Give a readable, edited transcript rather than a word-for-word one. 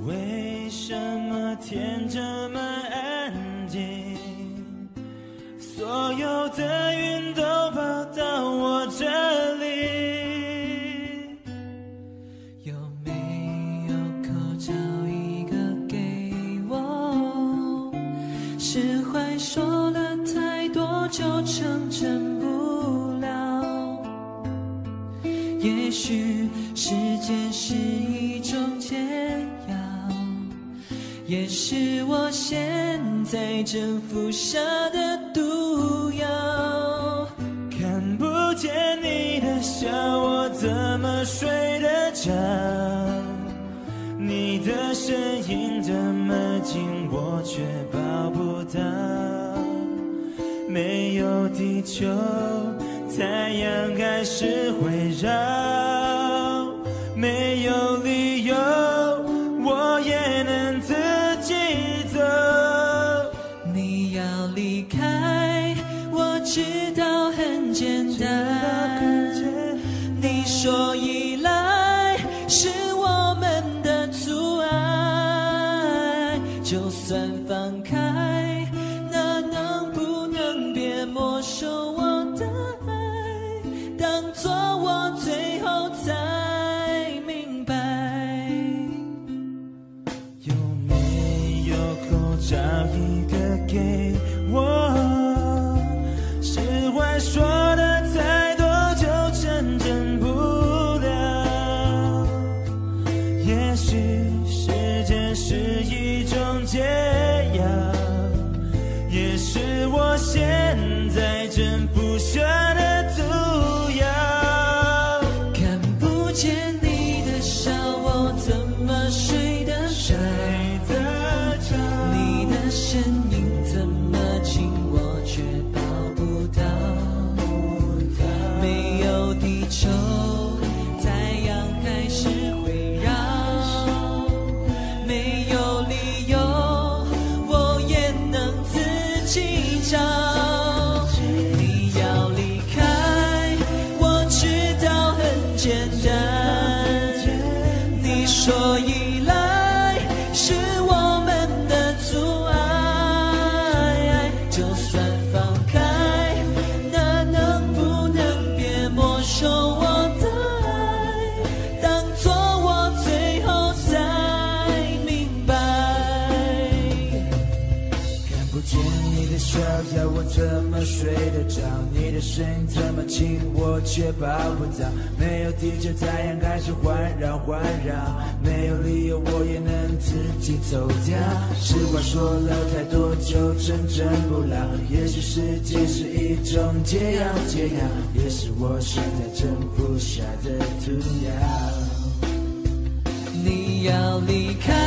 为什么天这么安静？所有的云都跑到我这里， 有没有口找一个给我？释怀说了太多就成真不了，也许时间是一种解药，也是我现在正服下的毒药。 看不见你的笑，我怎么睡得着？你的身影这么近，我却抱不到。没有地球，太阳还是会绕。没有理由，我也能自己走。 你要离开，我知道很简单。你说依赖是我们的阻碍，就算放开，那能不能别没收我的爱？当作我最后才明白， 有没有口找一个给我？释怀说的太多就成真不了。也许时间是一种解药，也是我现在正服下的毒药。 看不见你的笑，我怎么睡得着？你的身影怎么近，我却抱不到。没有地球，太阳还是会绕。没有理由，我也能自己找。你要离开，我知道很简单。你说依赖是我们的阻碍，就算放开，那能不能别没收我的爱？当作我最后才明白。 看不见你的笑，要我怎么睡得着？你的声音这么近，我却抱不到。没有地球，太阳还是环绕环绕。没有理由，我也能自己走掉。实话说了太多，就成真不了。也许时间是一种解药，解药也是我现在正服下的毒药。 你要离开，